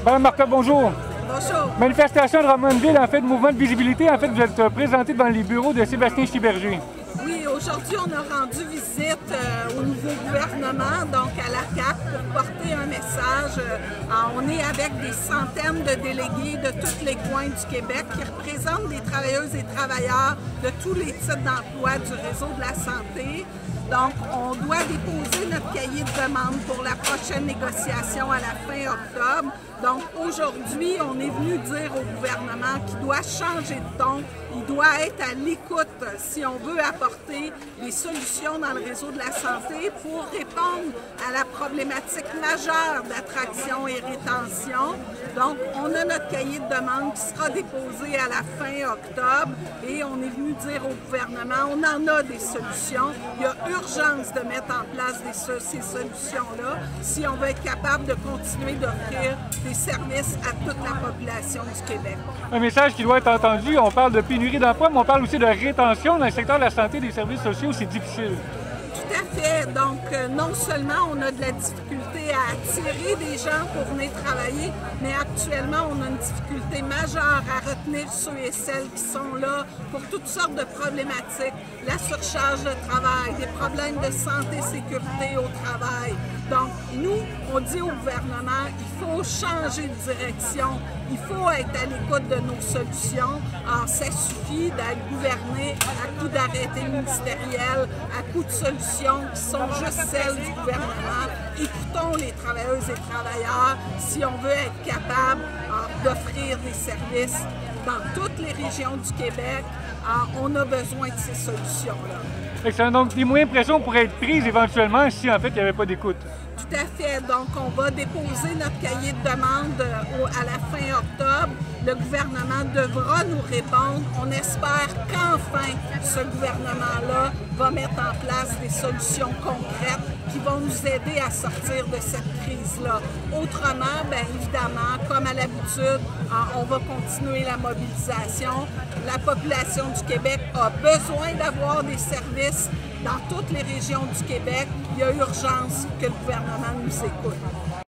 Madame Marcotte, bonjour. Bonjour. Manifestation de Drummondville, en fait, mouvement de visibilité. En fait, vous êtes présenté devant les bureaux de Sébastien Chiberger. Oui, aujourd'hui, on a rendu visite au nouveau gouvernement, donc à la CAQ, pour porter un message. On est avec des centaines de délégués de tous les coins du Québec qui représentent des travailleuses et travailleurs de tous les types d'emploi du réseau de la santé. Donc, on doit déposer notre cahier de demande pour la prochaine négociation à la fin octobre. Donc, aujourd'hui, on est venu dire au gouvernement qu'il doit changer de ton. Il doit être à l'écoute si on veut apporter des solutions dans le réseau de la santé pour répondre à la problématique majeure d'attraction et rétention. Donc, on a notre cahier de demande qui sera déposé à la fin octobre et on est venu dire au gouvernement, on en a des solutions. Il y a urgence de mettre en place ces solutions-là si on veut être capable de continuer d'offrir des services à toute la population du Québec. Un message qui doit être entendu. On parle de pénurie d'emploi, mais on parle aussi de rétention dans le secteur de la santé et des services sociaux. C'est difficile. Tout à fait. Donc, non seulement on a de la difficulté à attirer des gens pour venir travailler, mais actuellement, on a une difficulté majeure à retenir ceux et celles qui sont là pour toutes sortes de problématiques. La surcharge de travail, des problèmes de santé, sécurité au travail. Donc, nous, on dit au gouvernement, il faut changer de direction, il faut être à l'écoute de nos solutions. Alors, ça suffit d'être gouverné à coup d'arrêtés ministériels, à coup de solutions qui sont juste celles du gouvernement. Écoutons les travailleuses et travailleurs si on veut être capable d'offrir des services dans toutes les régions du Québec. Alors, on a besoin de ces solutions-là. Excellent. Donc, des moyens de pression pourraient être pris éventuellement si, en fait, il n'y avait pas d'écoute. Tout à fait. Donc, on va déposer notre cahier de demande à la fin octobre. Le gouvernement devra nous répondre. On espère qu'enfin, ce gouvernement-là va mettre en place des solutions concrètes qui vont nous aider à sortir de cette crise-là. Autrement, bien évidemment, comme à l'habitude, on va continuer la mobilisation. La population du Québec a besoin d'avoir des services dans toutes les régions du Québec. Il y a urgence que le gouvernement nous écoute.